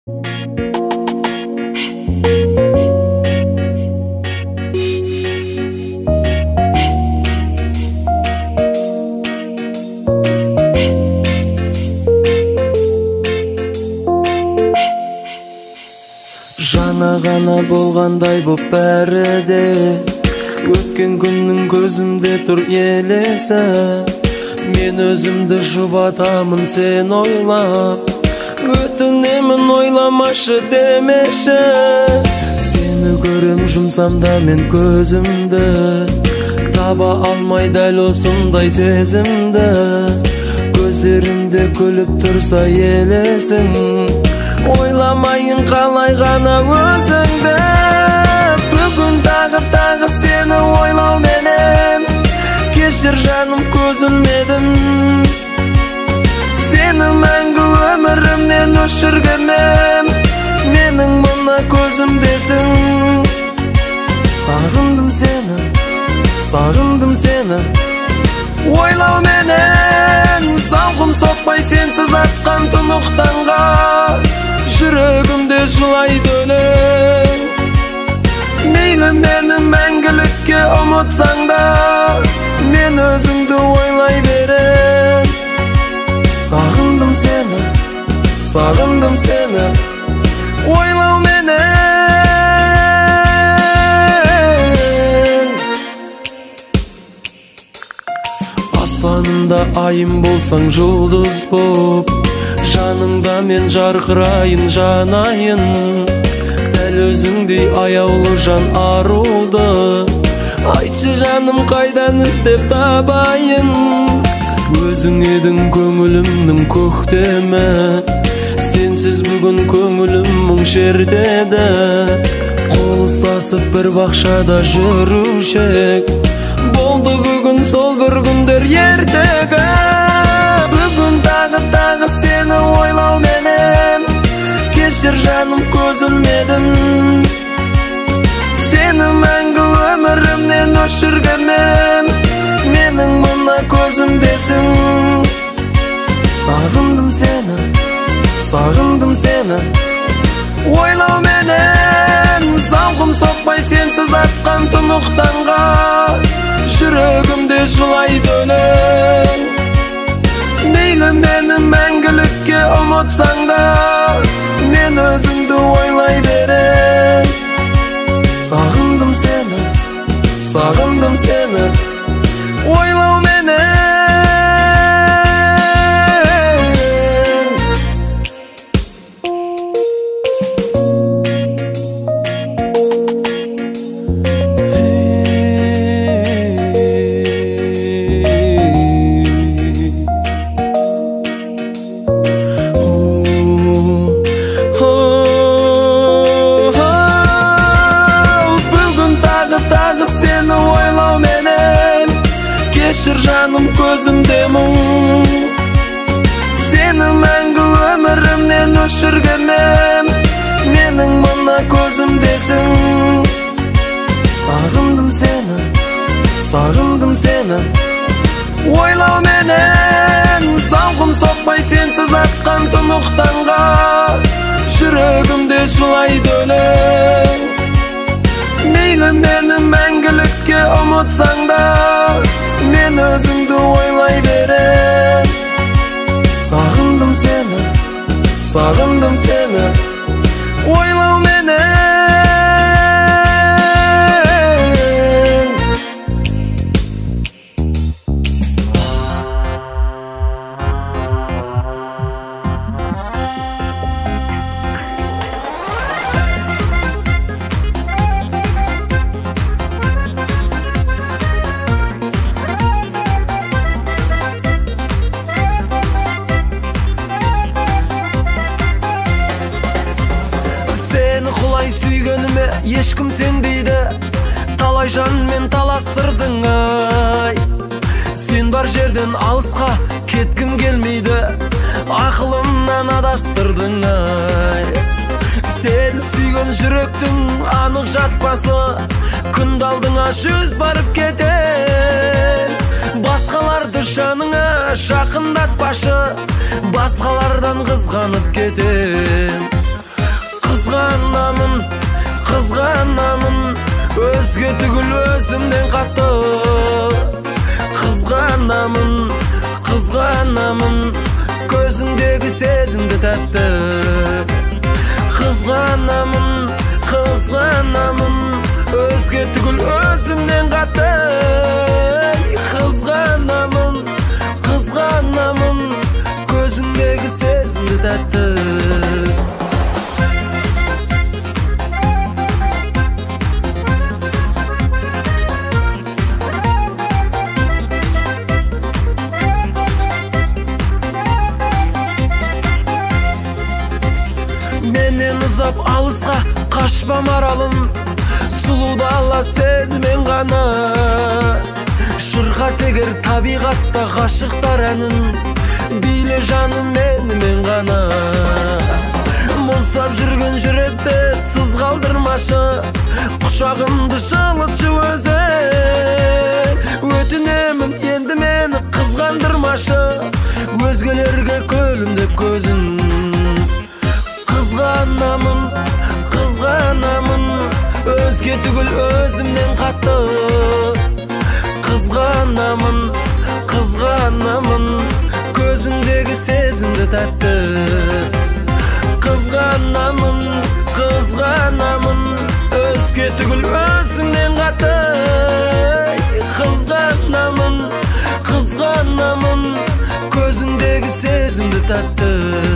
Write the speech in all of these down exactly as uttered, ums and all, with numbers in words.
Жана гана болгандай боп бәріде, өткен күннің көзімде тұр елесі. Мен өзімді жұбатамын сен ойлап, өтінемін ойламашы демеші. Сені көрем жұмсамда мен көзімді, таба алмай дәл осындай сезімді. Көздерімде күліп тұрса елесің, ойламайын қалай ғана өзіңді. Бүгін тағы тағы сені ойлау менен, кешір жаным көзілмедім. Сені мәңгі өмірімнен өшіргенмін, менің мына көзімдесің. Сағындым сені, сағындым сені, ойлау менен. Сауқым соқпай сенсіз атқан тұнықтанға, жүрегімде жылайды өлең. Мейлі мені мәңгілікке ұмытсаң да, мен өзіңді ойлай берем. Сағындым сені, сағындым сені, ойлау менен. Аспанымда айым болсаң жұлдыз боп, жаныңда мен жарқырайын жанайын. Дәл өзіңдей аяулы жан арулды, айтшы жаным қайдан іздеп табайын. Өзің едің көңілімнің көктемі, сенсіз бүгін көңілім мұң шертеді. Қол ұстасып бір бақшада жүрушек, болды бүгін сол бір күндер ертегі. Бүгін тағы тағы сені ойлау менен, кешір жаным көзілмедім. Сені мәңгі өмірімнен өшіргенмін, менің мына көзімдесің. Сағындым сені, сағындым сені, ойлау менен. Зауқым соқпай сенсіз атқан тұнықтанға, жүрегімде жылайды өлең. Мейлі мені мәңгілікке ұмытсаң да, мен өзіңді ойлай берем. Сағындым сені, сағындым сені, ойлау менен. Кешір жаным көзімде мұң, сені мәңгі өмірімнен өшіргенмін, менің мына көзімдесің. Сағындым сені, сағындым сені, ойлау менен. Зауқым соқпай сенсіз атқан тұнықтанға, жүрегімде жылайды өлең. Мейлі мені мәңгілікке ұмытсаң да, мен өзіңді ойлай берем. Сағындым сені, сағындым сені, ойлау менен. Сүйгеніме ешкім сенбейді, талай жанмен таластырдың ай. Сен бар жерден алысқа кеткім келмейді, ақылымнан адастырдың ай. Сен сүйген жүректің анық жатпасы, күнді алдыңа жүз барып кетер. Басқаларды жаныңа жақындатпашы, басқалардан қызғанып кетем. Kızganamın gözündeki sezimdi tattı. Kızganamın, kızganamın özge tügül özümden katı. Kızganamın, kızganamın gözündeki sezimdi tattı. Menden uzap alısqa kaçpam aralım. Suluda Allah sen men gana. Şırqa seger tabiqatda gaşıqtar anın. Bile janım men men gana. Muzlap жүрген жүrekte sız kaldırmaşı. Kuşağımdı şalıtçı öze. Ötünemin endi meni kızgandırmaşı. Özgelerge kölüm dep gözün. Kızganamın, kızganamın özge tügül özümden katı. Kızganamın, kızganamın gözündeki sezimdi tattı. Kızganamın, kızganamın özge tügül özümden katı. Kızganamın, kızganamın gözündeki sezimdi tattı.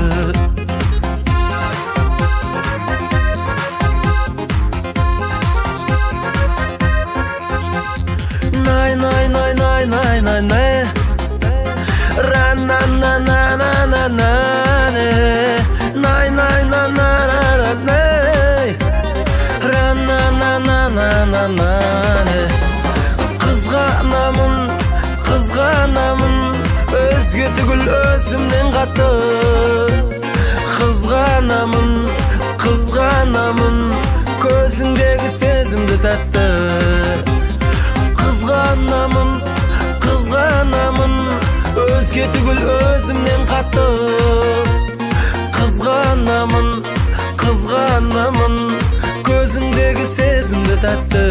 Nay nay nay nay nay nay nay ra na na na na na na nay nay na na na na ra na na na na na na. Kızganamın, kızganamın özge tügül özümden katı. Kızganamın, kızganamın gözündeki sezimdi tattı. Kızganamın, kızganamın özge tügül özümden katı. Kızganamın, kızganamın gözündeki sezimdi tattı.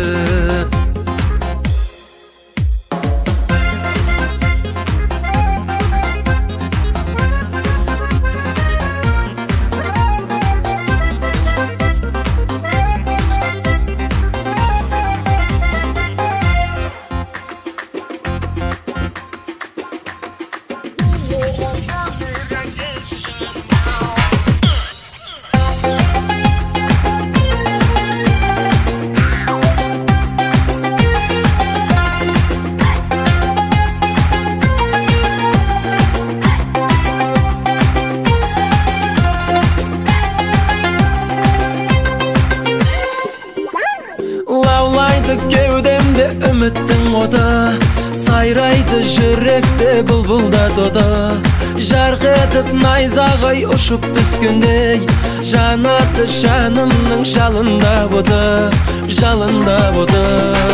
Kevdemde ümittin oda. Sayraydı yürekte bulbulda doda. Jarq etip nayzagay uçup düşkündey. Janadı janımның жалында boda, жалында boda.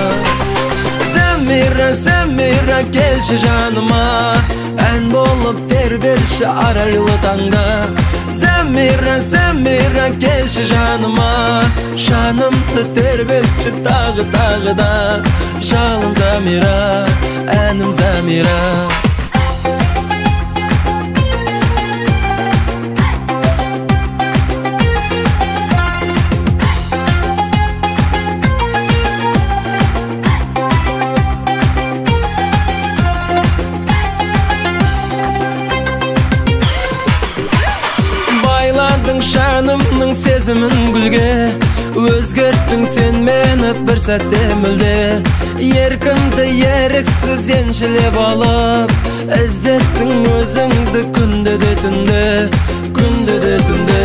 Zemira, zemira kelşi janıma. En bolup terberşi araylı tаңда. Zemira, zemira kelşi janıma. Жанымды тербетші тағы тағы да. Жалын Замира, әнім Замира. Байладың жанымның сезімін гүлге. Өзгерттің sen meni bir сәтте мүлде. Еркімді еріксіз еншілеп алып. Іздеттің өзіңді күнде де түнде, күнде де түнде.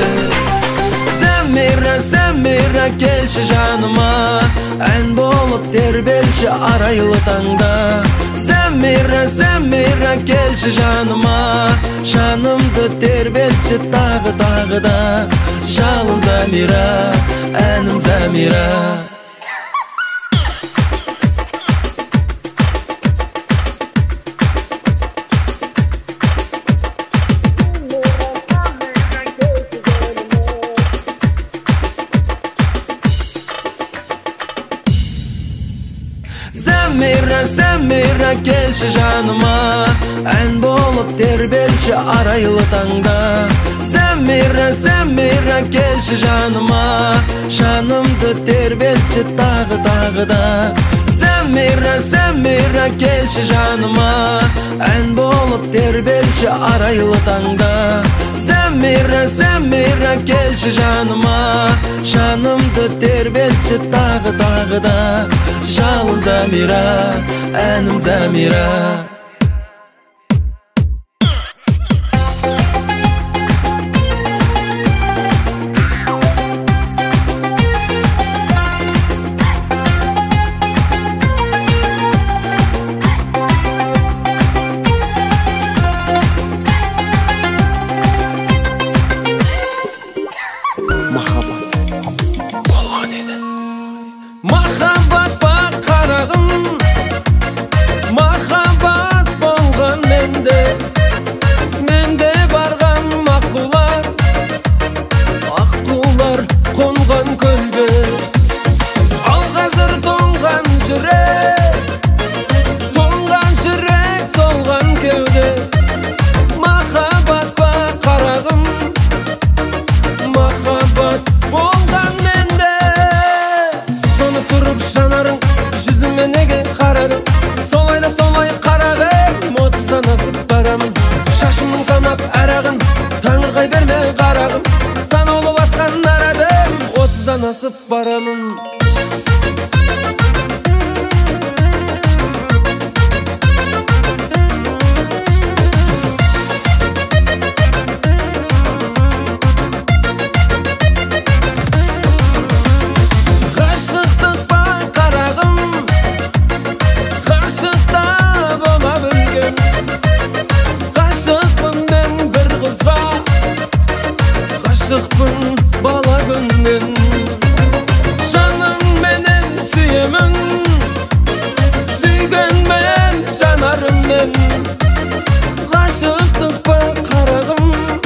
Замира, Замира келші жаныма. Ән болып тербелші арайлы таңда. Замира, Замира келші жаныма. Жанымды тербетші тағы тағы да. Жалын Замира, әнім Замира. Zamira, Zamira kelçi janıma, en bolup terbelçi araylı tangda. Sen miren, sen miren kelçi janıma, şanımdı terbelçi tağı tağı da. Sen miren, sen miren kelçi janıma, en bolup terbelçi araylı tangda. Sen miren, sen miren kelçi janıma, şanımdı terbelçi tağı tağı da. Жалым Замира, әнім Замира. Махаббат болған еді. Махаббат бар қарағым, махаббат болған менде. Менде барған маққулар, аққулар қонған көлге. Ал қазір тоңған жүрек, тоңған жүрек солған кеуде. Махаббат бар қарағым, махаббат болған менде. Сықтанып тұрып жанарың, жүзіме неге қарадың? Солай да солай қарағым, отыздан асып барамын. Шашымның санап әрағын, таңырқай берме қарағым. Санаулы басқан арадым, отыздан асып барамын. Ғашықтық бар қарағым, ғашықта бола білгем. Ғашықпын мен бір қызға, ғашықпын бала күннен. Жаным менен сүйемін, сүйгенмен жанарыммен. Ғашықтық бар қарағым,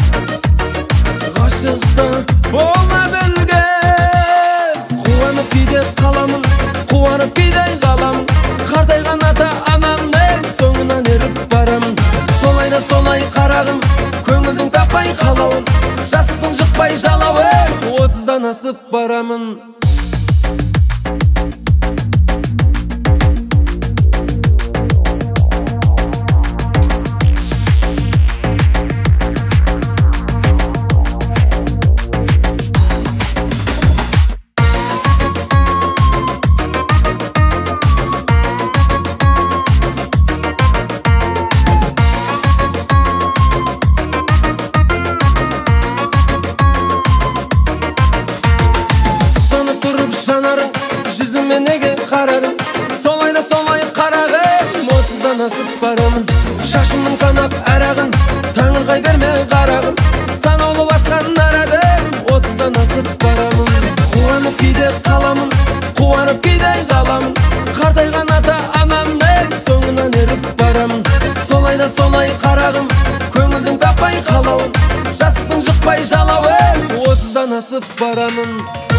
ғашықта бола білгем. Қуанып кейде қаламын, қуанып кейде қаламын. Қартайған ата анаммен соңынан еріп барамын. Солай да солай қарағым, көңілдің таппай қалауын. Жастықтың жықпай жалауын, отыздан асып барамын. Сықтанып тұрып жанарың, жүзіме неге қарадың? Солай да солай қарағым, отыздан асып барамын. Шашымның санап әрағын, таңырқай берме қарағым. Санаулы басқан арадым, отыздан асып барамын. Қуанып кейде қаламын, қуанып кейде қаламын. Қартайған ата анаммен соңынан еріп барамын. Солай да солай қарағым, көңілдің таппай қалауын. Жастықтың жықпай жалауын, отыздан асып барамын.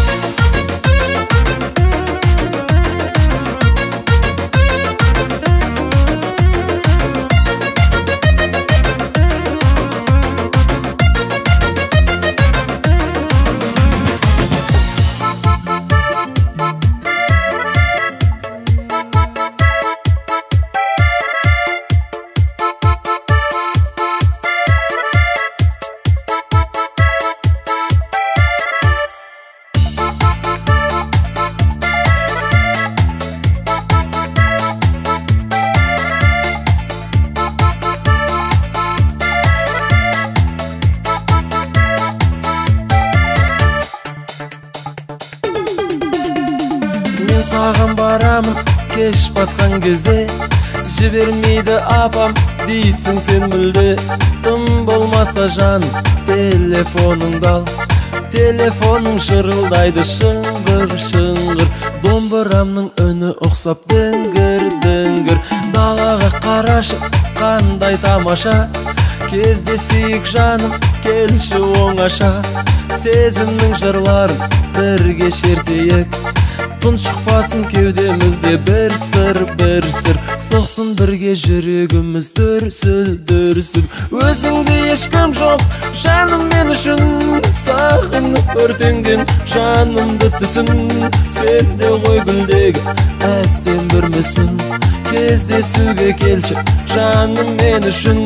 Мен саған барамын, кеш батқан кезде. Жібермейді апам, дейсің сен мүлде. Тым болмаса жан, телефоныңды ал. Телефоның шырылдайды шыңғыр шыңғыр. Домбырамның үні ұқсап дөңгір дөңгір. Далаға қарашы, қандай тамаша. Кездесейік жаным, келші оңаша. Сезімнің жырларын бірге шертейік. Tunşықпасын кеудемізде бір сыр, бір сыр. Соқсын бірге жүрегіміз дүрсіл, дүрсіл. Өзіңде ешкім жоқ, жаным мен үшін. Сағынып өртенген жанымды түсін. Сенде ғой гүлдегі әсем бір мүсін. Кездесуге келші, жаным мен үшін.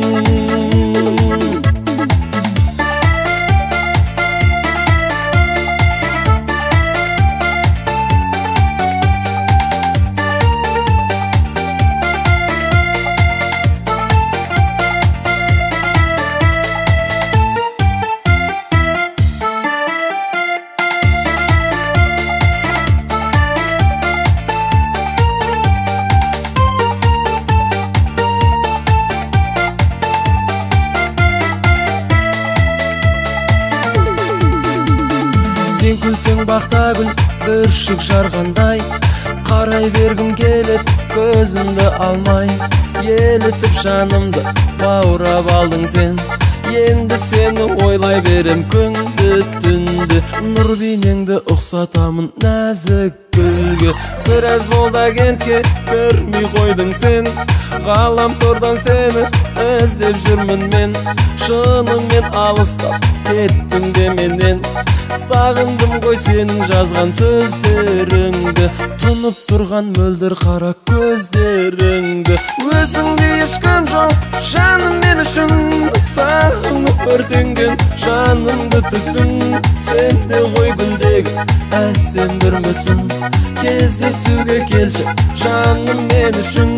Сен күлсең бақта гүл бүршік жарғандай, қарай бергім келет көзімді алмай. Елітіп жанымды баурап алдың сен, енді сені ойлай берем күнді түнді. Нұр бейнеңді ұқсатамын нәзік гүлге, біраз болды кентке көрмей қойдың сен. Ғаламтордан сені іздеп жүрмін мен, шынымен алыстап кеттің де менен. Сағындым ғой сенің жазған сөздеріңді, тұнып тұрған мөлдір қара көздеріңді. Өзіңде ешкім жоқ, жаным мен үшін. Сағынып өртенген жанымды түсін. Сенде ғой гүлдегі әсем бір мүсін. Кездесуге келші, жаным мен үшін.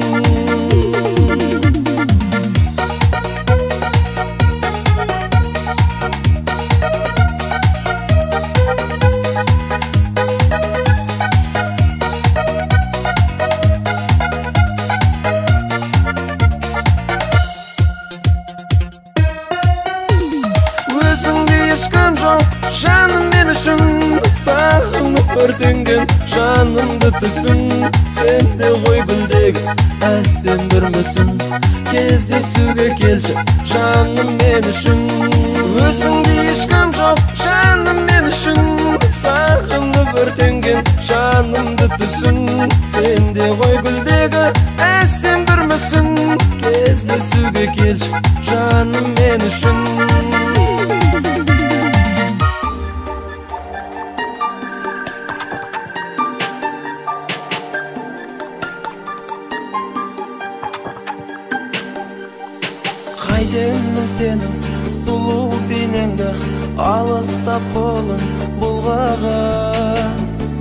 Ешкім жоқ, жаным мен үшін. Сағынып өртенген жанымды түсін. Сенде ғой гүлдегі әсем бір мүсін. Кездесуге келші, жаным мен үшін. Өзіңде ешкім жоқ, жаным мен үшін. Сағынып өртенген жанымды түсін. Сенде ғой гүлдегі әсем бір мүсін. Кездесуге келші, жаным мен үшін. Қайтемін сенің сұлу бейнеңді, алыстап қолын бұлғаған.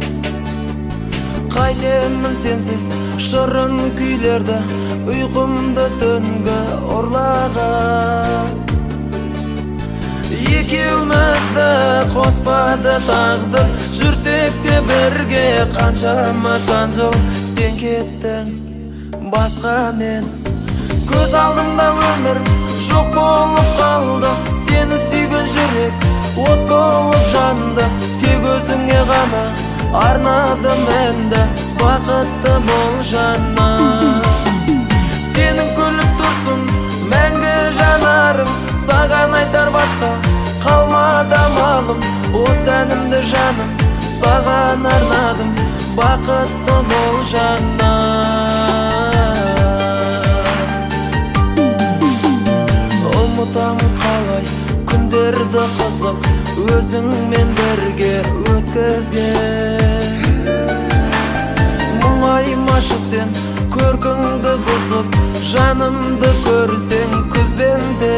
Қайтемін сенсіз шырын күйлерді, ұйқымды түнгі ұрлаған. Екеумізді қоспады тағдыр, жүрсек те бірге қаншама сан жыл. Сен кеттің басқамен, көз алдымда өмір жоқ болып қалды. Сені сүйген жүрек от болып жанды. Тек өзіңе ғана арнадым енді бақытты бол жаным. Сенің күліп тұрсын мәңгі жанарың, саған айтар басқа қалмады амалым. Осы әнімді жаным саған арнадым, бақытты бол жаным. Ұмытамын қалай күндерді қызық, өзіңмен бірге өткізген. Мұңаймашы сен көркіңді бұзып, жанымды көрсең күзбенде.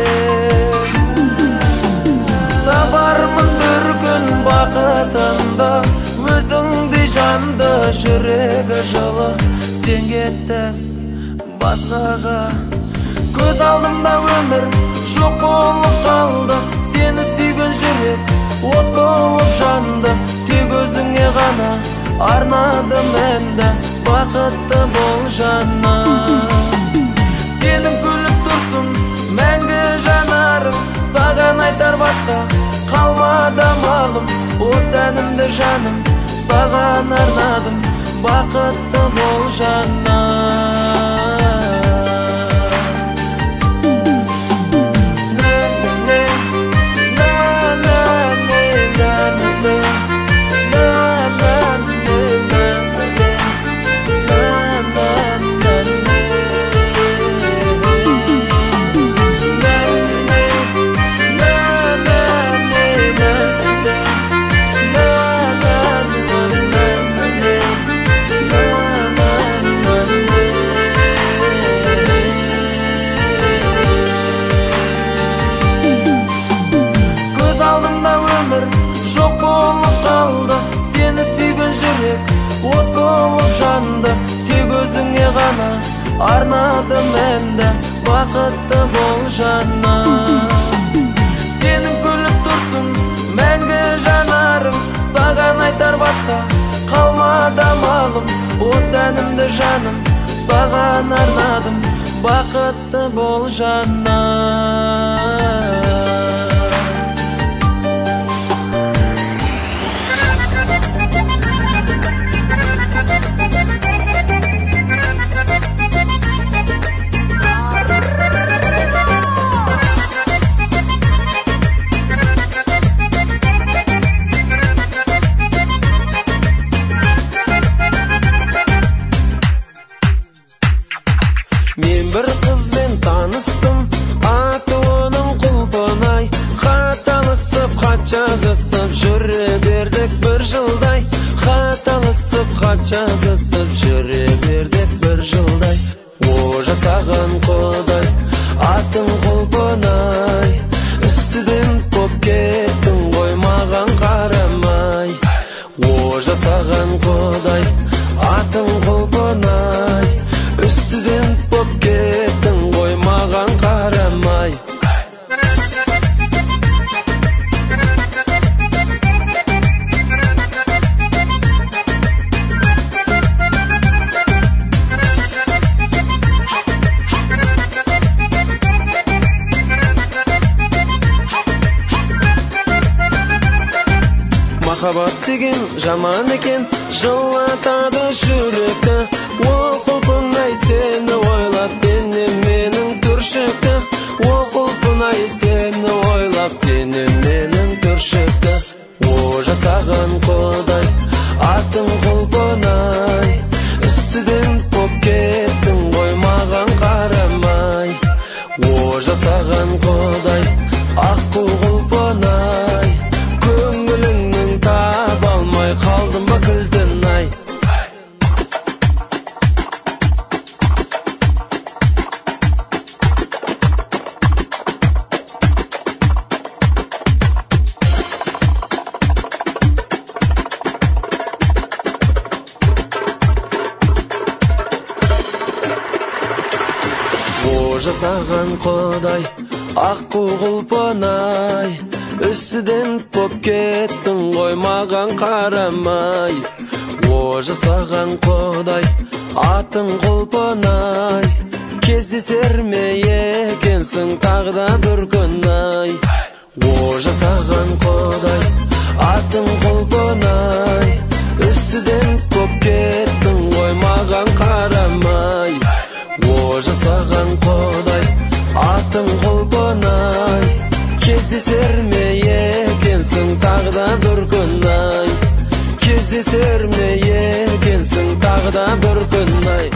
Табармын бір күн бақытында, өзіңдей жанды жүрегі жылы. Сен кеттің басқаға, көз алдымда өмір жоқ болып қалды. Сені сүйген жүрек от болып жанды. Тек өзіңе ғана арнадым енді бақытты бол жаным. Сенің күліп тұрсын мәңгі жанарың, саған айтар басқа қалмады амалым. Осы әнімді жаным саған арнадым, бақытты бол жаным. gana arnadım ende vakıtlı bol jana. Senin gülüp dursun menge janarım, sagan aytar başka kalmadı malım. O senimdir canım, sagan arnadım vakıtlı bol jana. Men bir kızben tanıştım, atı onun Kulpanay. Xat alısıp, xat жазысып жүре бердік bir жылдай. Xat alısıp, xat жазысып жүре бердік bir жылдай. О жасаған Құдай, атың Kulpanay. Үстіден топ кеттің ғой маған қарамай. О жасаған Құдай, атың Kulpanay. Üstüden pop kettin koy mağan karamay. Махаббат деген жаман екен, жылатады жүректі. О Kulpanay seni oylap denim menin түршікті. О Kulpanay seni oylap denim menin түршікті. О жасаған Құдай, атың Kulpanay. Үстіден топ кеттің ғой маған қарамай. О жасаған Құдай, аққу Kulpanay. Көңіліңнің таба алмай қалдым ба кілтін ай. О жасаған Құдай, аққу Kulpanay. Үстіден топ кеттің ғой маған қарамай. О жасаған Құдай, атың Kulpanay. Кездесер ме екенсің тағда бір күн ай. О жасаған Құдай, атың Kulpanay. Үстіден топ кеттің ғой маған қарамай. О жасаған Құдай, атың Kulpanay. Кездесер ме екенсің тағда бір күн ай. Кездесер ме екенсің тағда бір күн ай.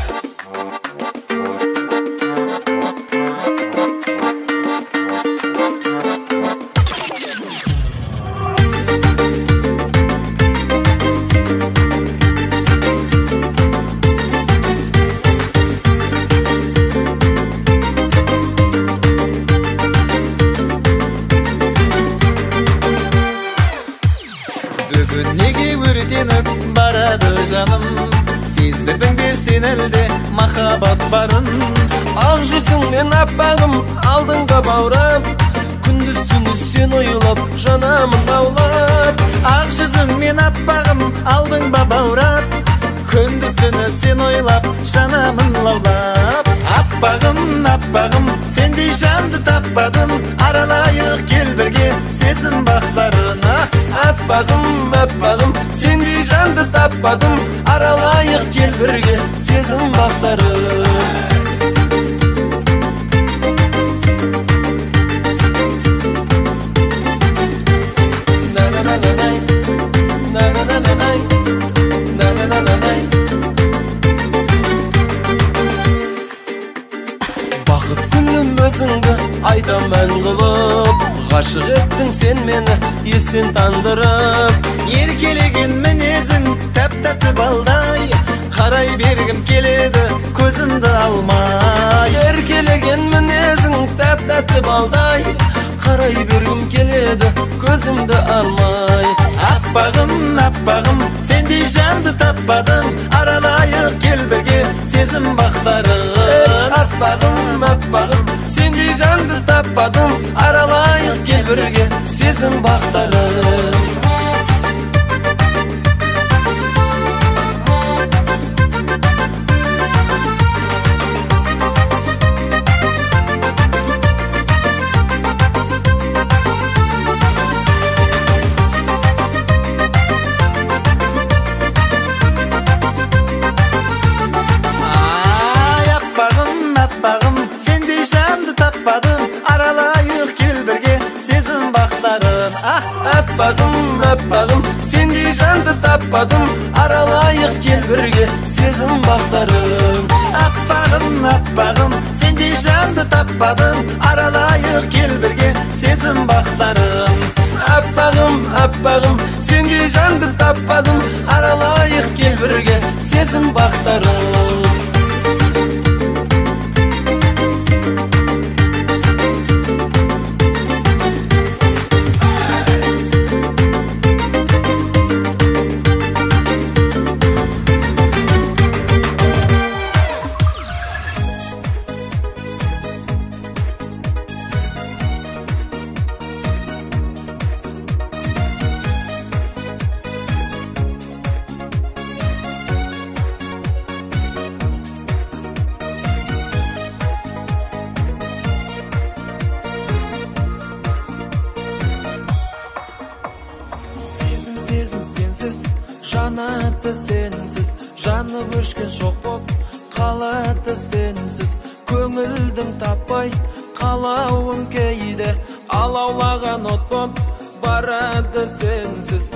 Бүгін неге өртеніп барады жаным, сездірдің бе сен әлде махаббат барын. Ақ жүзіңмен аппағым алдыңға баурап, күндіз түні сен ойлап жанамын аулап. Ақ жүзіңмен аппағым алдың ба баурап, күндіз түні сен ойлап жанамын лаулап. Аппағым, аппағым, сендей жанды таппадым, аралайық кел бірге сезім бақтарына. Аппағым, аппағым, сендей жанды таппадым, аралайық кел бірге сезім бақтары. Бақыт күнім өзіңді айтам мән қылып, ғашық еттің сен мені естен тандырып. Еркелеген мінезің тәп-тәтті балдай, қарай бергім келеді көзімді алмай. Еркелеген мінезің тәп-тәтті балдай, қарай бергім келеді көзімді алмай. Аппағым, аппағым, сендей жанды таппадым, аралайық кел бірге сезім бақтарын. Аппағым, аппағым, сендей жанды таппадым, аралайық кел бірге сезім бақтарын. Аппағым, аппағым, сендей жанды таппадым, аралайық кел бірге сезім бақтарын. Аппағым, аппағым, сендей жанды таппадым, аралайық кел бірге сезім бақтарын. Аппағым, аппағым, сендей жанды таппадым, аралайық кел бірге сезім бақтарын. Жанаты сенсіз, жанып өшкен шоқ боп қалады сенсіз. Көңілдің таппай қалауым кейде, алаулаған от боп барады сенсіз.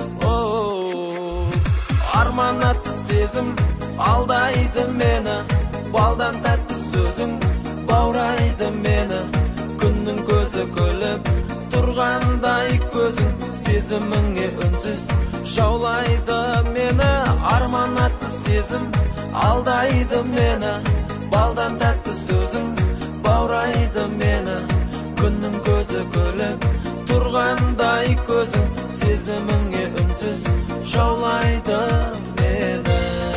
Арманаты сезім алдайды мені, балдан тәтті сөзің баурайды мені. Күннің көзі көліп тұрғандай көзің, сезіміңе үнсіз жаулайды мені. Арманаты сезім алдайды мені, балдан тәтті сөзің баурайды мені. Күннің көзі көліп тұрғандай көзің, сезіміңе үнсіз жаулайды мені.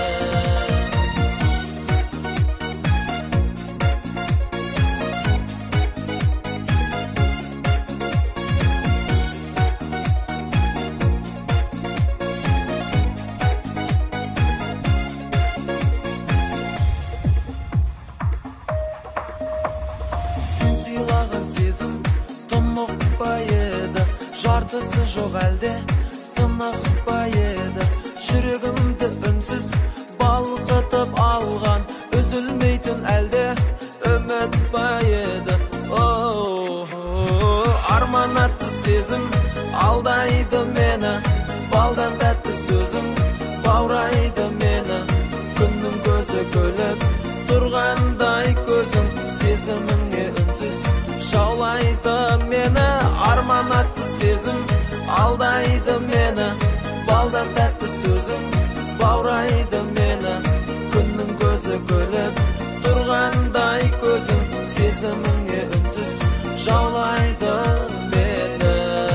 Жартысы жоқ әлде сынық па еді, жүрегімді үнсіз балқытып алған, үзілмейтін әлде үміт па еді. Арманаты сезім алдайды мені, балдан тәтті сөзің баурайды мені. Күннің көзі көліп тұрғандай көзің, сезіміңе үнсіз жаулайды мені. Арманаты сезім алдайды мені, балдан тәтті сөзің баурайды мені. Күннің көзі көліп тұрғандай көзің, сезіміңе үнсіз жаулайды мені.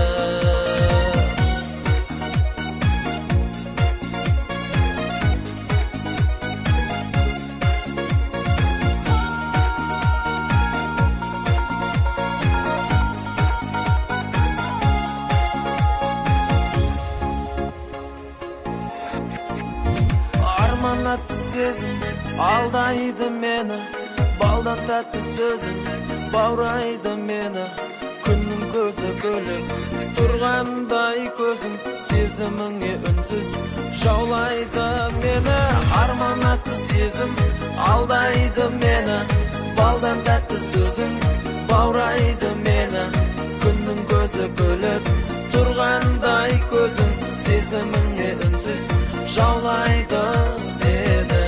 Арманаты сезім алдайды мені, балдан тәтті сөзің баурайды мені. Күннің көзі көліп тұрғандай көзің, сезіміңе үнсіз жаулайды мені. Арманаты сезім алдайды мені, балдан тәтті сөзің баурайды мені. Күннің көзі көліп тұрғандай көзің, сезіміңе үнсіз жаулайды мені.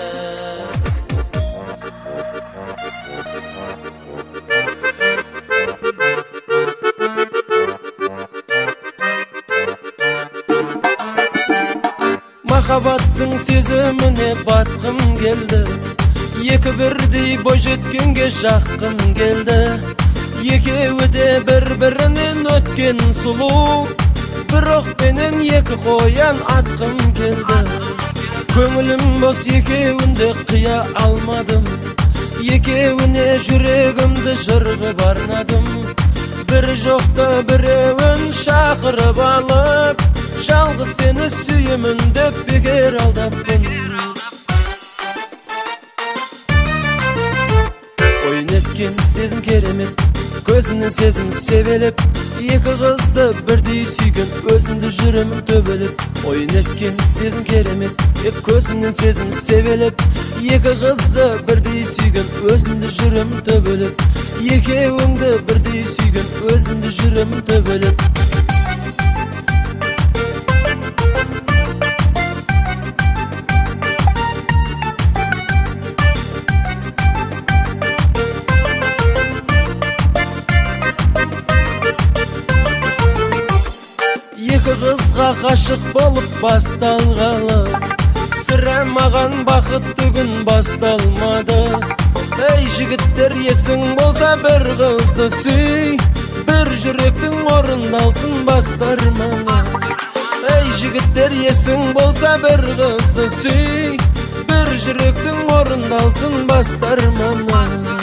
Махаббаттың сезіміне батқым келді, екі бірдей бой жеткенге жақын келді. Екеуі де бір-бірінен өткен сұлу, бір оқпенен екі қоян атқым келді. Көңілім бос екеуінде қия алмадым, екеуіне жүрегімді жырғып арнадым. Бір жоқты біреуін шақырып алып, жалғыз сені сүйемін деп бекер алдаппын. Ой неткен сезім керемет, көзімнен сезім себелеп, екі қызды бірдей сүйген өзімді жүремін төбелеп. Ой неткен сезім керемет, көзімнен сезім себелеп, екі қызды бірдей сүйген өзімді жүремін төбелеп. Екеуіңді бірдей сүйген өзімді жүремін төбелеп. Екі қызға ғашық болып басталғалы, сірә маған бақытты күн басталмады. Ей жігіттер, есің болса бір қызды сүй, бір жүректің орындалсын бастар маңа. Ей жігіттер, есің болса бір қызды сүй, бір жүректің орындалсын бастар маңа.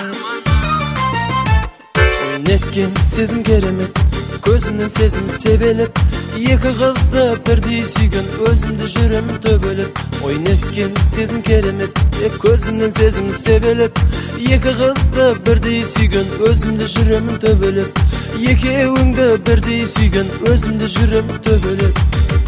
Ой неткен сезім керемет, көзімнен сезім себелеп, екі қызды бірдей сүйген өзімді жүремін төбелеп. Ой неткен сезім керемет, көзімнен сезім себелеп, екі қызды бірдей сүйген өзімді жүремін төбелеп. Екеуіңді бірдей сүйген өзімді жүремін төбелеп.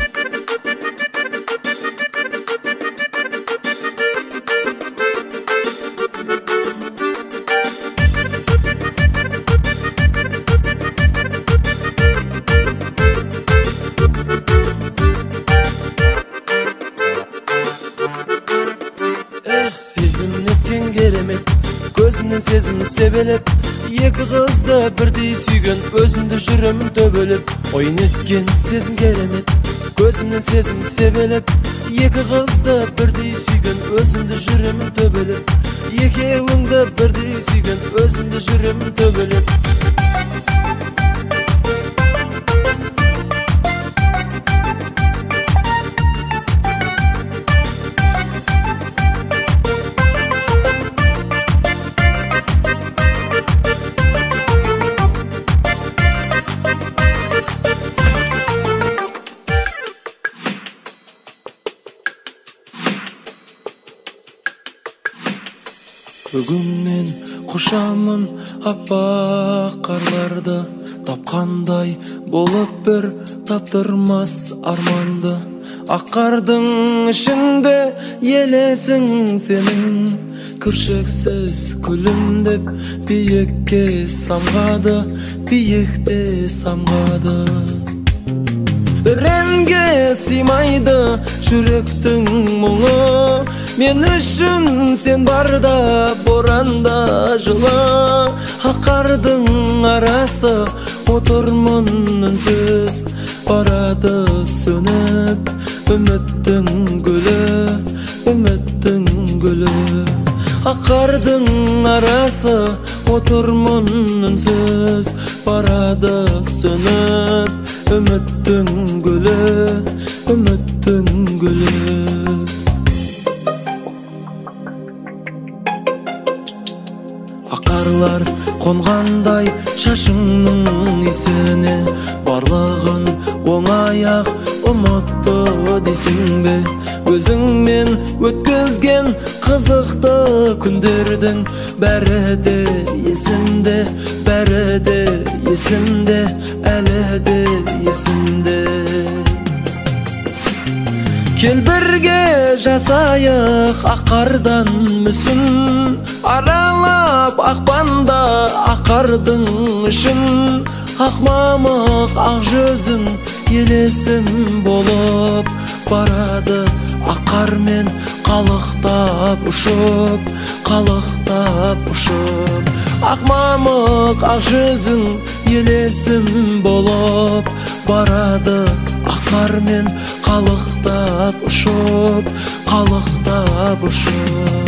Сезім неткен керемет, көзімнен сезім себелеп, екі қызды бірдей сүйген өзімді жүремін төбелеп. Ой неткен сезім керемет, көзімнен сезім себелеп, екі қызды бірдей сүйген өзімді жүремін төбелеп. Екеуіңді бірдей сүйген өзімді жүремін төбелеп. Бүгін мен құшамын аппақ қарларды, тапқандай болып бір таптырмас арманды. Ақ қардың ішінде елесің сенің, кіршіксіз күлімдеп биікке самғады, биікте самғады. Ренге сыймайды жүректің мұңы, мен үшін сен барда боранда жылы. Ақ қардың арасы отырмын үнсіз, барады сөніп үміттің гүлі, үміттің гүлі. Ақ қардың арасы отырмын үнсіз, барады сөніп үміттің гүлі, үміттің гүлі. Аққарлар қонғандай шашыңның исіне, барлығын оңай-ақ ұмытты дейсің бе? Өзіңмен өткізген қызықты күндердің бәрі де есімде, бәрі де есімде, әлі де есімде. Кел бірге жасайық ақ қардан мүсін, аралап ақпанда ақ қардың ішін. Ақ мамық ақ жүзің елесім болып барады, ақ қармен қалықтап ұшып, қалықтап ұшып. Ақ мамық ақ жүзің елесім болып барады, ақ қармен қалықтап ұшып, қалықтап ұшып.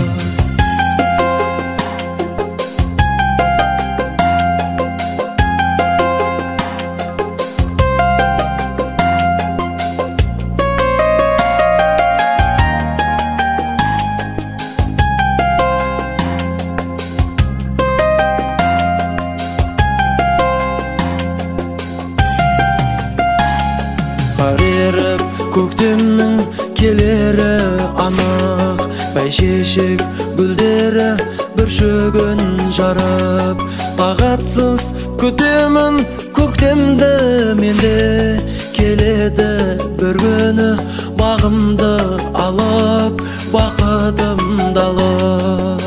күтүмнүң келери анак. Байшешек гүлдери бүршөгөн жарап, тагатсыз күтүмүн көктемде менде. Келеді бір күні бағымды алып, бақытымды алып.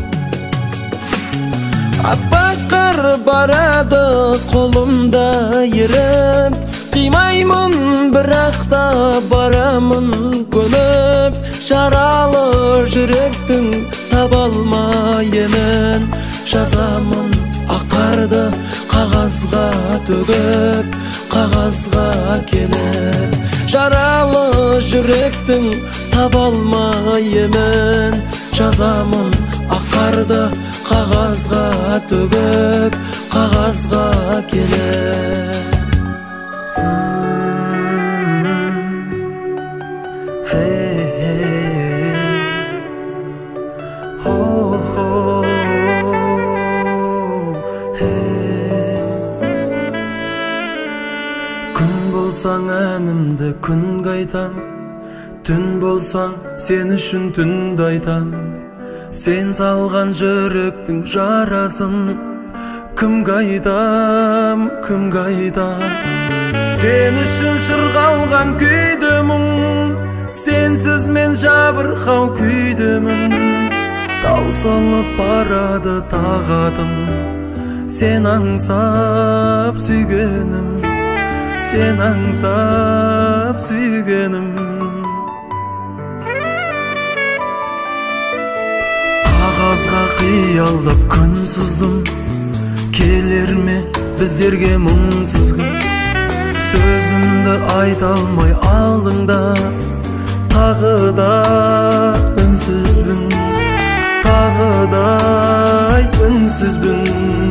Аппақ қар барады қолымда еріп, қимаймын бірақ та барамын көніп. Жаралы жүректің таба алмай емін, жазамын ақарды қағазға төгіп, қағазға келіп. Жаралы жүректің таба алмай емін, жазамын ақарды қағазға төгіп, қағазға келіп. Болсаң әнімді күнге айтам, түн болсаң сен үшін түнді айтам. Сен салған жүректің жарасын кімге айтам, кімге айтам. Сен үшін шырғалған күйдімін, сенсіз мен жабырқау күйдімін. Таусылып барады тағатым, сен аңсап сүйгенім, сен аңсап сүйгенім. Қағазға қиялдап күн сыздым, келер ме біздерге мұңсыз күн. Сөзімді айта алмай алдыңда, тағы да үнсізбін, тағы да үнсізбін.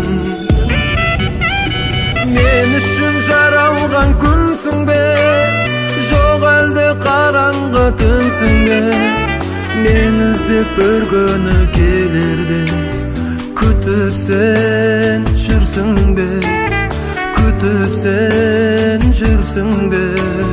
Мен үшін жаралған күнсің бе, жоқ әлде қараңғы түнсің бе. Мен іздеп бір күні келерде, күтіп сен жүрсің бе, күтіп сен жүрсің бе.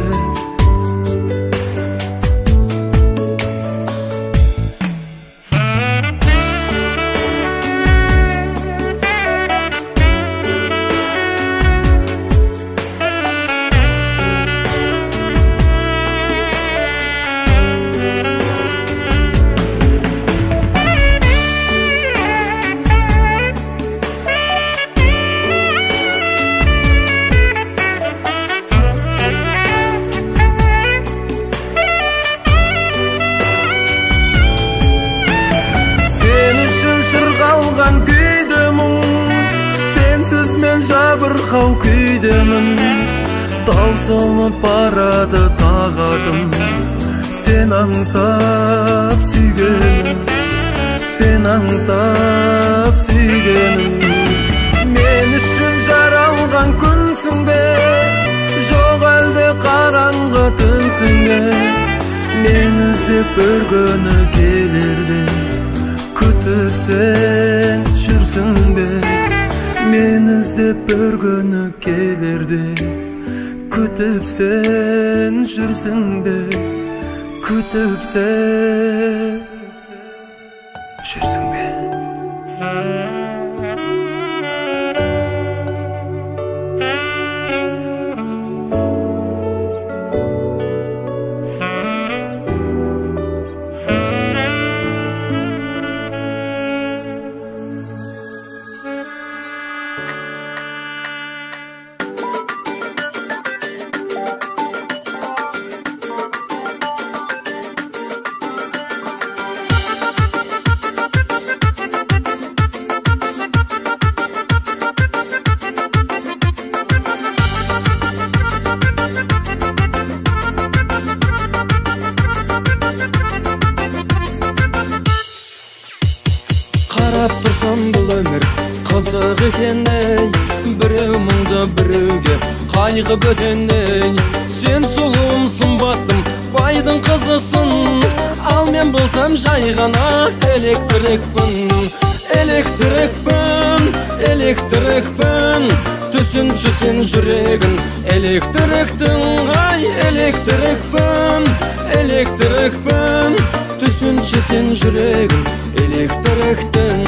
Сенсіз мен жабырқау күйдемін, таусылып барады тағатым. Сен аңсап сүйгенім, сен аңсап сүйгенім. Мен үшін жаралған күнсің бе, жоқ әлде қараңғы түнсің бе. Мен іздеп бір күні келерде, күтіп сен жүрсің бе. Мен іздеп бір күні келерде, күтіп сен жүрсің бе, күтіп сен жүрсің бе. Қарап тұрсам бұл өмір қызық екеней, біреу мұңды біреуге қайғы бөтеней. Сен сұлуым сымбаттым, байдың қызысың, ал мен болсам жай ғана электрикпін. Электрикпін, электрикпін, түсінші сен жүрегін. Электріктің, ай, электрікпін, электрікпін, түсінші сен жүрегін, электріктің.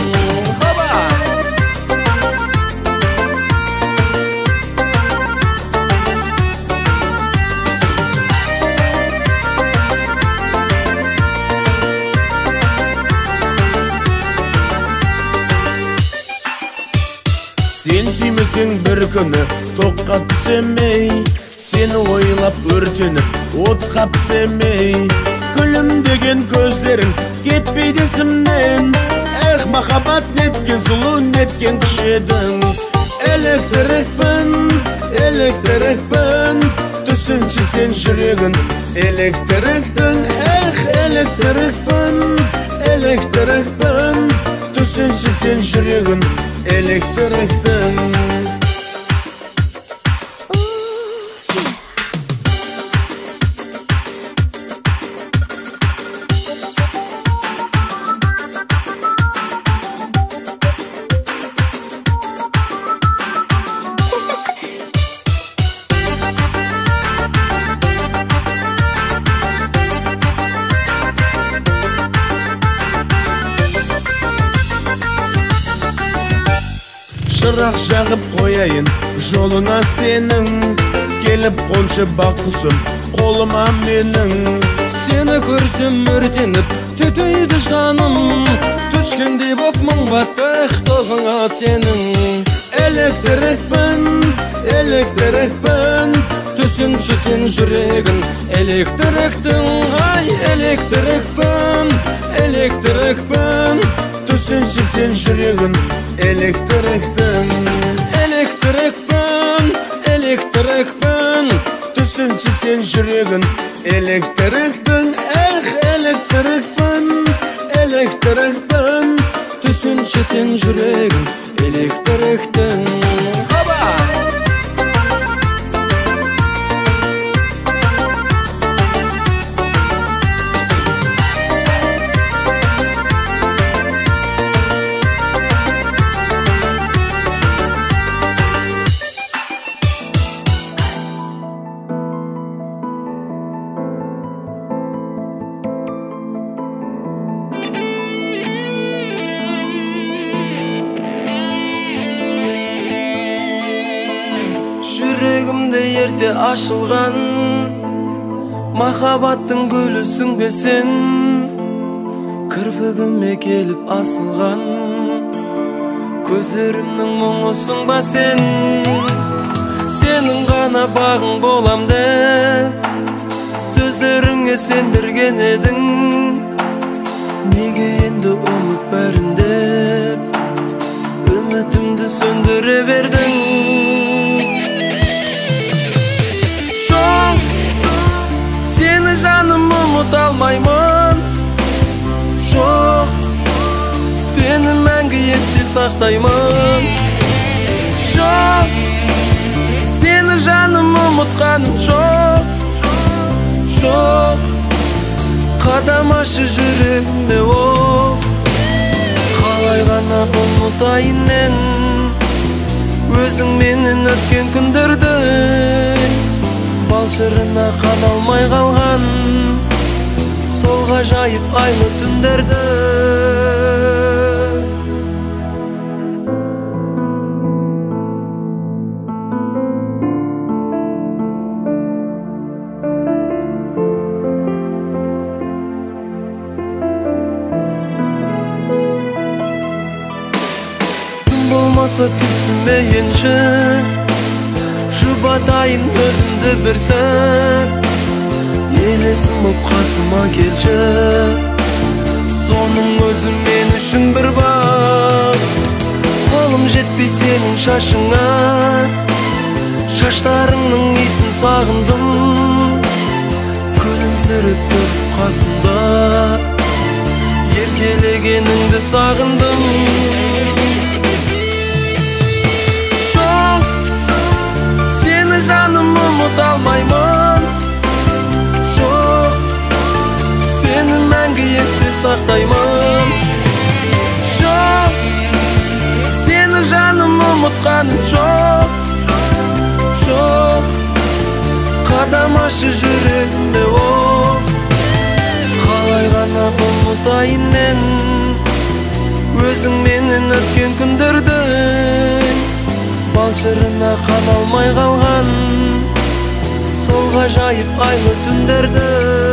Сен сүймесең бір күні тоққа түсемей, сені ойлап өртеніп отқа пісемей. Күлімдеген көздерің кетпейді есімнен, эх, махаббат неткен сұлу, неткен күшедің. Электрікпін, электрікпін, түсінші сен жүрегін, электріктің. Эх, электрікпін, электрікпін, түсінші сен жүрегін, электріктің. Шырақ жағып қояйын жолына сенің, келіп қоншы баққысым қолыма менің. Сені көрсем өртеніп түтейді жаным, түскендей боп мың баттық тоғыңа сенің. Электрікпін, электрікпін, түсінші сен жүрегін, электріктің. Ай, электрікпін, электрікпін, түсінші сен жүрегін, электріктің. Электрікпін, электрікпін, түсінші сен жүрегін, электріктің. Эх, электрікпін, электрікпін, түсінші сен жүрегін, электріктің. Жүрегімде ерте ашылған, махаббаттың гүлісің бе сен, кірпігіме келіп асылған, көздерімнің мұңысың ба сен. Сенің ғана бағың болам деп, сөздеріңе сендірген едің, неге енді ұмыт бәрін деп, үмітімді сөндіре бердің. Seni canım umut almayman, çok seni мәңгі есте сақтаймын. Çok seni canım umutqaным çok, çok қадам ашы жүрегіме оқ. Қалай ғана ұмытайын мен өзің менен өткен күндерді, балшырына қаналмай қалған сол ғажайып айлы түндерді. Тым болмаса түсіме енші, жұбатайын өзімді бір сәт, елесім боп қасыма келші, соның өзі мен үшін бір бақ. Қолым жетпей сенің шашыңа, шаштарыңның иісін сағындым, күлімсіреп тұрып қасымда, еркелегеніңді сағындым. Canım umut almayman, çok seni мәңгі есте сақтаймын. Çok seni canım umutqaным çok, Qadam aşı жүрегімде оқ. Қалай ғана ұмытайын мен өзің менен өткен күндерді, балшырына қана алмай қалған сол ғажайып айлы түндерді.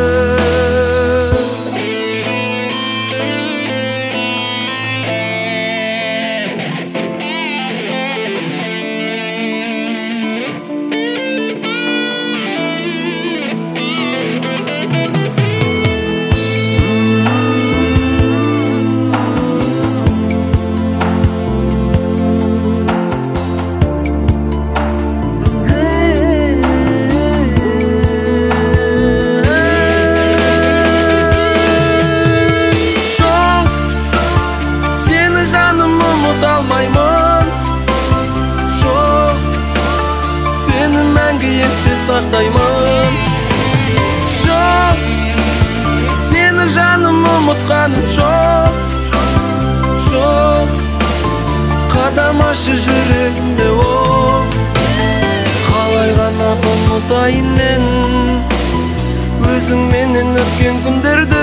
Сақтаймын. Жоқ, сені жаным ұмытқаным жоқ. Жоқ, қадам ашы жүрегімде оқ. Қалай ғана ұмытайын мен өзің менен өткен күндерді,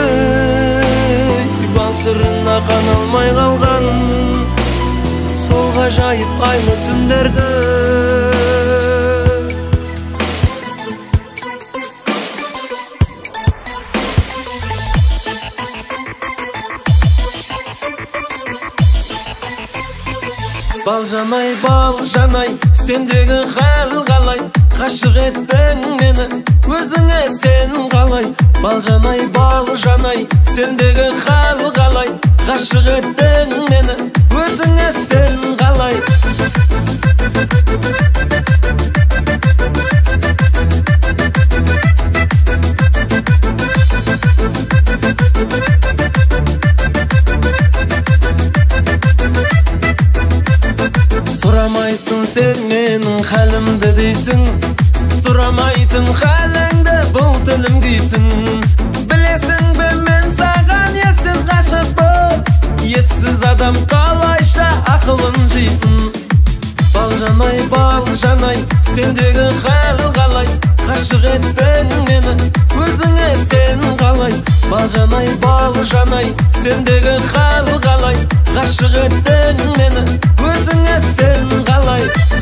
балшырына қана алмай қалған сол ғажайып айлы түндерді. Балжанай, балжанай, сендегі хал қалай, ғашық еттің мені өзіңе сен қалай. Балжанай, балжанай, сендегі хал қалай, ғашық еттің мені өзіңе сен қалай. Сұрамайсың сен менің хәлімді дейсің, сұрамайтын хәліңді бұл тілім күйсің. Білесің бе мен саған ессіз ғашықпын, ессіз адам қалайша ақылын жейсің. Балжанай, балжанай, сендегі хәл қалай, ғашық еттің мені өзіңе сен қалай. Балжанай, балжанай, сендегі хәл қалай, ғашық еттің мені өзіңе сен қалай.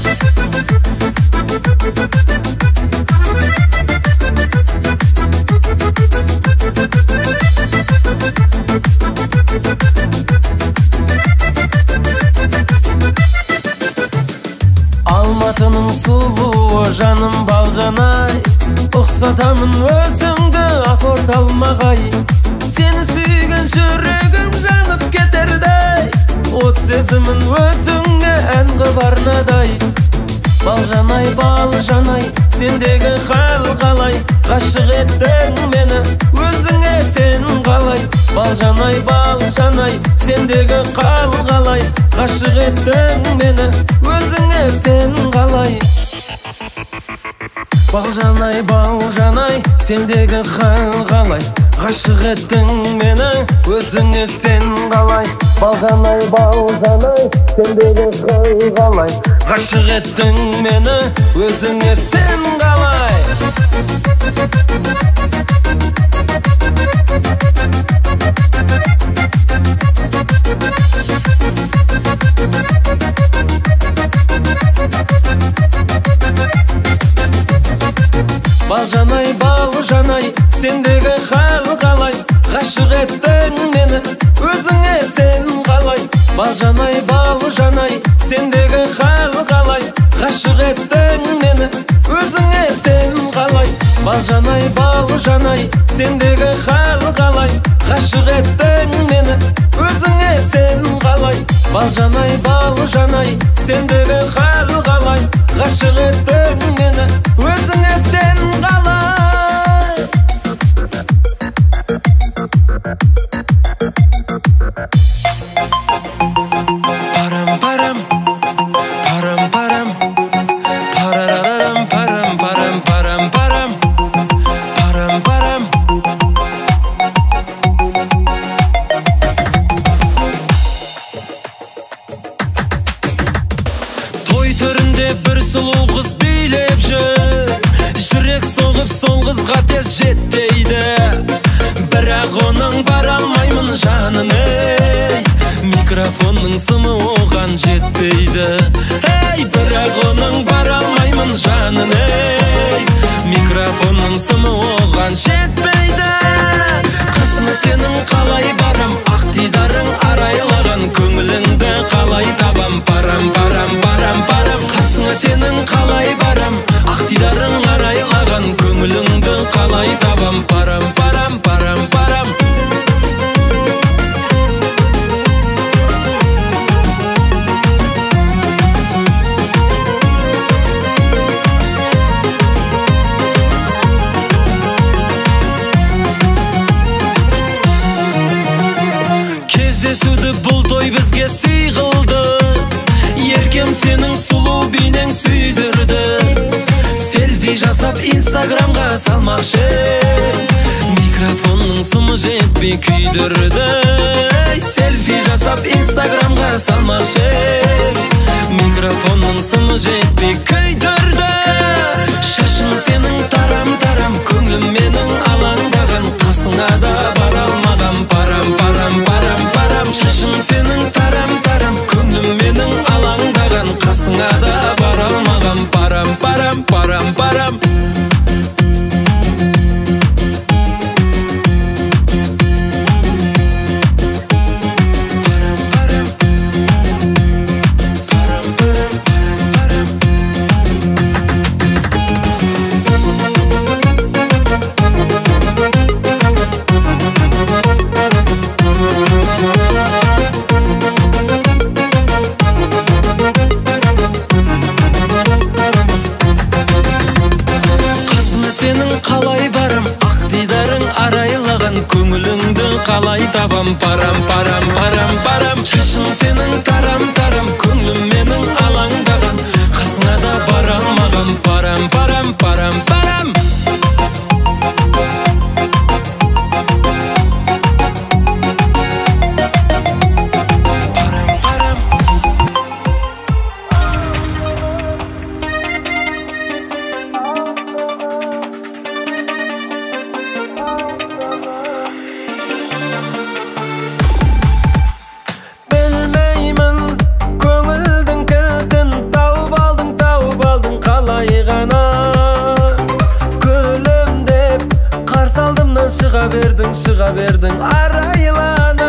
Алматының сұлуы жаным балжанай, ұқсатамын өзіңді апорт алмағай. Сені сүйген жүрегім жанып кетердей, от сезімін өзіңе ән қып арнадай. Балжанай, балжанай, сендегі хал қалай, ғашық еттің мені өзіңе сен қалай. Балжанай, балжанай, сендегі хал қалай, ғашық еттің мені өзіңе сен қалай. Балжанай, балжанай, сендегі хал қалай, ғашық еттің мені өзіңе сен қалай. Балжанай, балжанай, сендегі хал қалай, ғашық еттің мені өзіңе сен қалай. Балжанай, балжанай, сендегі хал қалай, ғашық еттің мені өзіңе сен қалай. Балжанай, балжанай, сендегі хал қалай, ғашық еттің мені өзіңе сен қалай. Балжанай, балжанай, сендегі хал қалай, ғашық еттің мені өзіңе сен қалай. Балжанай, балжанай, сендегі хал қалай, ғашық еттің мені өзіңе сен қалай. Парам, парам, парам, парам, парарарам, парам, парам, парам, парам, парам, парам. Той төрінде бір сұлу қыз билеп жүр, жүрек соғып жаның ей, микрофонның сымы оған жетпейді. Ей, бірақ оның бара алмаймын жаның ей, микрофонның сымы оған жетпейді. Қасыңа сенің қалай барам, ақ дидарың арайлаған көңіліңді қалай табам, парам парам парам парам. Қасыңа сенің қалай барам, ақ дидарың арайлаған көңіліңді қалай табам, парам парам парам парам. Кездесуді бұл той бізге сый қылды, еркем сенің сұлу бейнең сүйдірді. Селфи жасап инстаграмға салмақшы, микрофонның сымы жетпей күйдірді. Селфи жасап инстаграмға салмақшы, микрофонның сымы жетпей күйдірді. Шашың сенің тарам-тарам, көңілім менің алаңдаған, қасыңа да бара алмаған, парам парам парам парам. Шашың сенің тарам-тарам, көңілім менің алаңдаған, қасыңа да бара алмаған, парам парам парам парам. Қалай барам, ақ дидарың арайлаған көңіліңді қалай табам, парам парам парам парам. Шашың сенің тарам-тарам, көңілім менің алаңдаған, қасыңа да бара алмаған, парам парам парам парам. Шыға бердің, шыға бердің арайлана.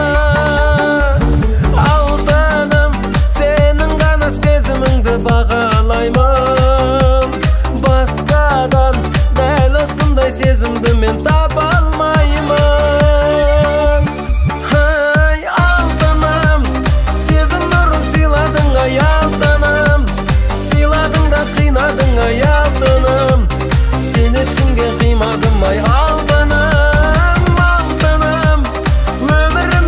Алтыным, сенің ғана сезіміңді бағалаймын. Басқадан дәл осындай сезімді мен таба алмаймын. Ай, алтыным, сезім нұрын сыйладың, ай алтыным, сыйладың да қинадың, ай алтыным, сен ешкімге қимадым, ай алтыным. Алтыным, өмірім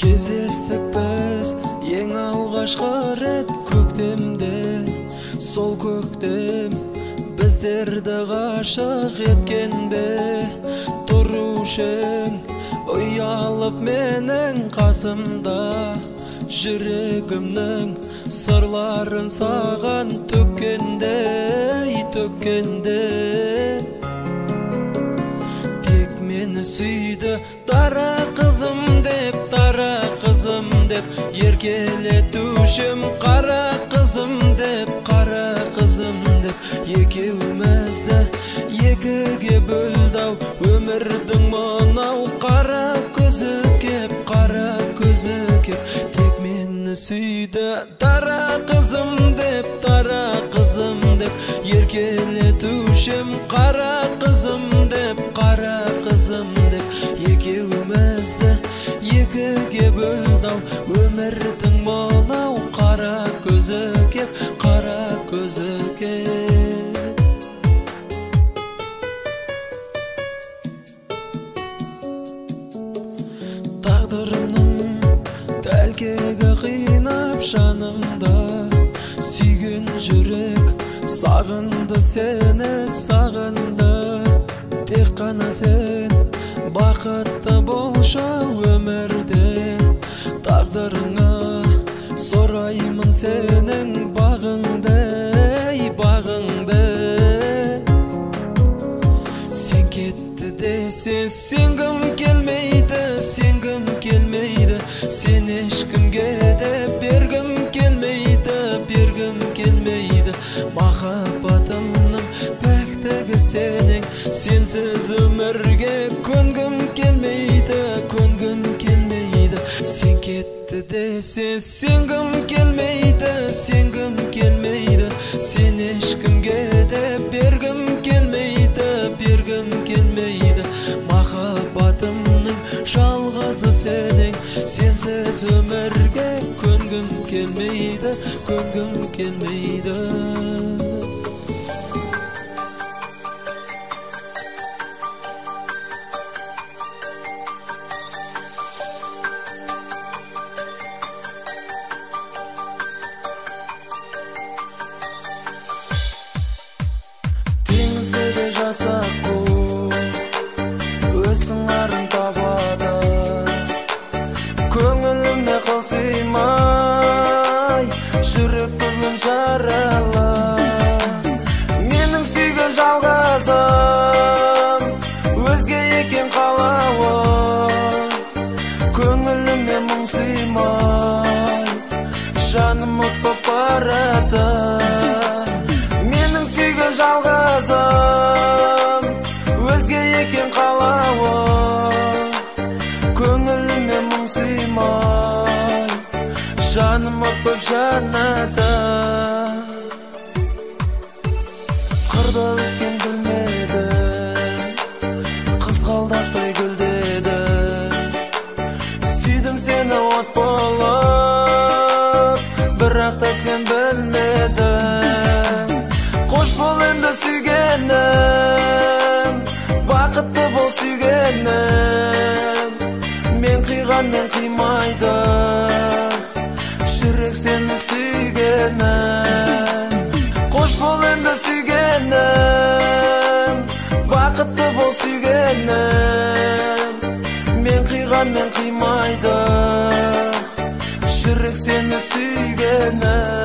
Кездестік біз ең алғашқы рет көктемде, сол көктем біздерді ғашық еткен бе? Тұрушың ұялып менің қасымда, жүрегімнің сырларын саған төккенде, төккенде. Тек мені сүйді дара қызым деп, дара қызым деп, еркелетушім қара қызым деп, қара қызым деп. Екеумізді екіге бөлді-ау өмірдің мынау қара көзі кеп, қара көзі кеп. Тек мені сүйді дара қызым деп, дара қызым деп, еркелетушім қара қызым деп, қара қызым деп. Екеумізді екіге бөлді-ау өмірдің мынау қара көзі кеп, қара көзі кеп. Тағдырымның тәлкегі қинап жанымда, сүйген жүрек сағынды сені, сағынды. Тек қана сен бақытты болшы өмірде, тағдырыңа сұраймын сенің бағыңды, бағыңды. Сен кетті десе сенгім келмейді, сенгім келмейді. Сен ешкімге де бергім келмейді, бергім келмейді. Махаббатымның пәктігі сенің, сенсіз өмірге көнгім келмейді, көнгім келмейді. Сен кетті десе сенгім келмейді, сенгім келмейді. Сен ешкімге де бергім келмейді, бергім келмейді. Махаббатымның жалғызы сенің, сенсіз өмірге көнгім келмейді, көнгім келмейді. Теңізде жасап қол өз сыңарын табады, көңіліме қыл сыймай, жүрек бүгін жаралы. Менің сүйген жалғызым өзге екен қалауы, көңіліме мұң сыймай, жаным от боп барады. Менің сүйген жалғызым өзге екен қалауы, көңіліме мұң сыймай, жаным от боп жанады. Қырда өскен білмедім, қызғалдақтай гүлдедім. Сүйдім сені от болып, бірақ та сен білмедің. Қош бол енді сүйгенім, бақытты бол сүйгенім. Мен қиған мен қимайды, жүрек сені сүйгенім. Қош бол енді сүйгенім, бақытты бол сүйгенім. Мен қиған мен қимайды, жүрек сені сүйгенім.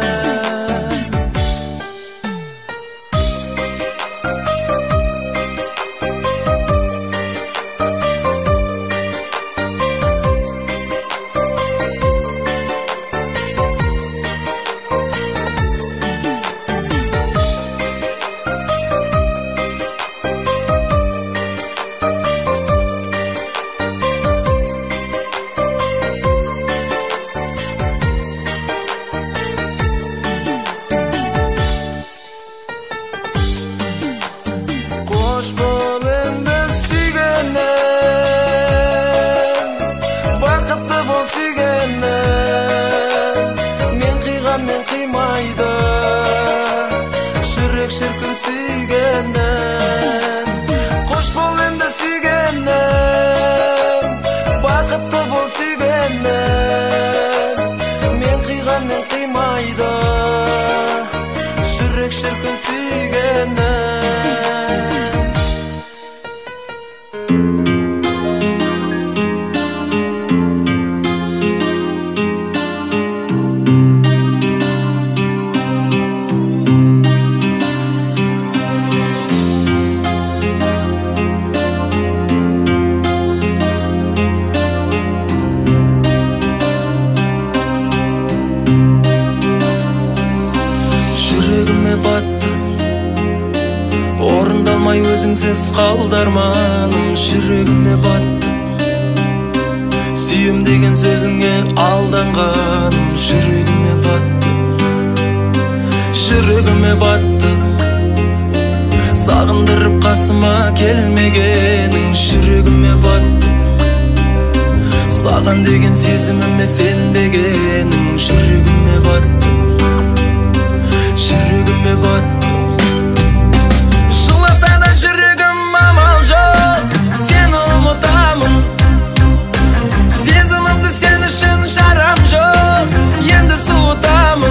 Өзіңсіз қалдарманым жүрегіме батты. Сүйем деген сөзіңе алданғаным жүрегіме батты. Жүрегіме батты. Сағындырып қасыма келмегенің жүрегіме батты. Саған деген сезіміме сенбегенің жүрегіме батты. Жүрегіме батты. Жыласа да жүрегім амал жоқ, сені ұмытамын. Сезімімді сен үшін жарам жоқ, енді суытамын.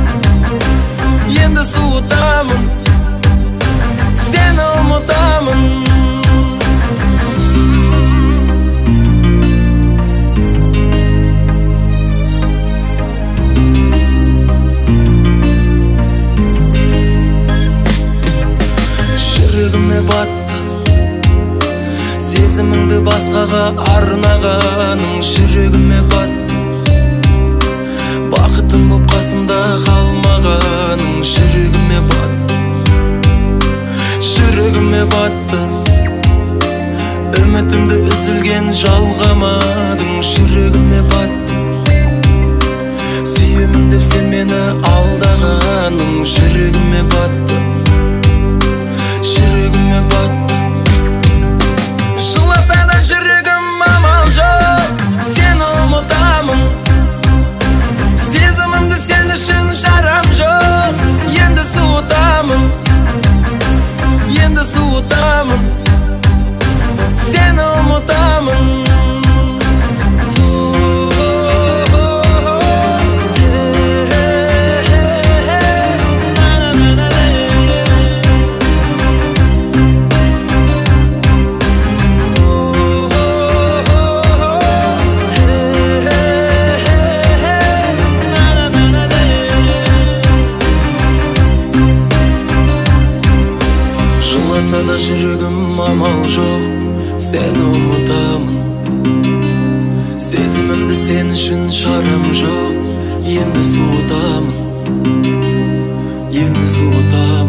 Енді суытамын, сені ұмытамын. Жүрегіме батты. Сезіміңді басқаға арнағаның жүрегіме батты. Бақытым боп қасымда қалмағаның жүрегіме батты. Жүрегіме батты. Үмітімді үзілген жалғамадың жүрегіме батты. Сүйемін деп сен мені алдағаның жүрегіме батты. Жүрегіме батты. Жыласа да жүрегім амал жоқ, сені ұмытамын. Сезімімді сен үшін жарам жоқ, енді суытамын. Енді суытамын, сені ұмытамын. Жыласа да жүрегім амал жоқ, сені ұмытамын. Сезімімді сен үшін шарам жоқ, енді суытамын. Енді суытамын.